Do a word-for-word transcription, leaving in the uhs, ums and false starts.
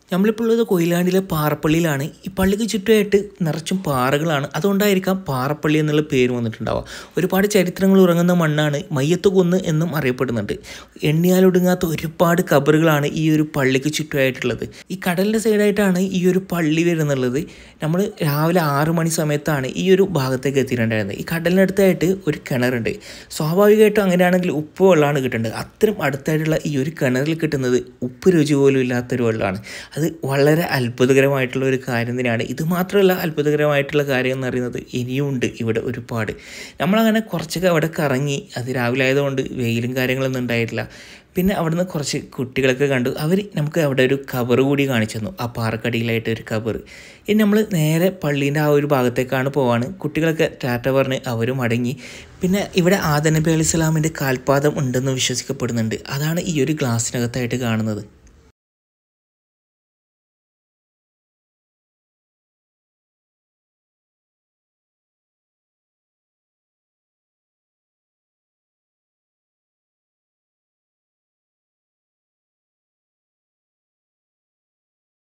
നമ്മളിപ്പോൾ ഉള്ളത് കൊയിലാണ്ടിയിലെ പാറപ്പള്ളിയിലാണ്. ഈ പള്ളിക്ക് ചുറ്റുമായിട്ട് നിറച്ചും പാറകളാണ്. അതുകൊണ്ടായിരിക്കാം പാറപ്പള്ളി എന്നുള്ള പേര് വന്നിട്ടുണ്ടാവുക. ഒരുപാട് ചരിത്രങ്ങൾ ഉറങ്ങുന്ന മണ്ണാണ്. മയ്യത്ത് കുന്ന് എന്നും അറിയപ്പെടുന്നുണ്ട്. എണ്ണിയാലൊടുങ്ങാത്ത ഒരുപാട് ഖബറുകളാണ് ഈ ഒരു പള്ളിക്ക് ചുറ്റുമായിട്ടുള്ളത്. ഈ കടലിൻ്റെ സൈഡായിട്ടാണ് ഈ ഒരു പള്ളി വരുന്നുള്ളത്. നമ്മൾ രാവിലെ ആറു മണി സമയത്താണ് ഈ ഒരു ഭാഗത്തേക്ക് എത്തിയിട്ടുണ്ടായിരുന്നത്. ഈ കടലിനടുത്തായിട്ട് ഒരു കിണറുണ്ട്. സ്വാഭാവികമായിട്ടും അങ്ങനെയാണെങ്കിൽ ഉപ്പ് വെള്ളമാണ് കിട്ടേണ്ടത്. അത്രയും അടുത്തായിട്ടുള്ള ഈ ഒരു കിണറിൽ കിട്ടുന്നത് ഉപ്പ് രുചി പോലും ഇല്ലാത്തൊരു വെള്ളമാണ്. അത് വളരെ അത്ഭുതകരമായിട്ടുള്ള ഒരു കാര്യം തന്നെയാണ്. ഇത് മാത്രമല്ല, അത്ഭുതകരമായിട്ടുള്ള കാര്യം എന്ന് പറയുന്നത് ഇനിയും ഉണ്ട് ഇവിടെ ഒരുപാട്. നമ്മളങ്ങനെ കുറച്ചൊക്കെ അവിടെ കറങ്ങി. അത് രാവിലെ ആയതുകൊണ്ട് വെയിലും കാര്യങ്ങളൊന്നും ഉണ്ടായിട്ടില്ല. പിന്നെ അവിടുന്ന് കുറച്ച് കുട്ടികളൊക്കെ കണ്ടു. അവർ നമുക്ക് അവിടെ ഒരു ഖബർ കൂടി കാണിച്ചു തന്നു, ആ പാറക്കടിയിലായിട്ട് ഒരു ഖബർ. ഇനി നമ്മൾ നേരെ പള്ളീൻ്റെ ആ ഒരു ഭാഗത്തേക്കാണ് പോവാണ്. കുട്ടികളൊക്കെ ടാറ്റ പറഞ്ഞ് അവരും അടങ്ങി. പിന്നെ ഇവിടെ ആദം നബി അലൈഹി സ്വലാമിൻ്റെ കാൽപാദം ഉണ്ടെന്ന് വിശ്വസിക്കപ്പെടുന്നുണ്ട്. അതാണ് ഈ ഒരു ഗ്ലാസ്സിനകത്തായിട്ട് കാണുന്നത്.